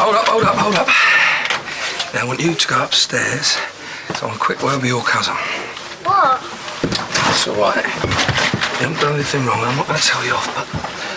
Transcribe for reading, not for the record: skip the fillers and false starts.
Hold up, hold up, hold up. Now I want you to go upstairs. So I'm a quick word with your cousin. What? It's all right. You haven't done anything wrong. I'm not going to tell you off, but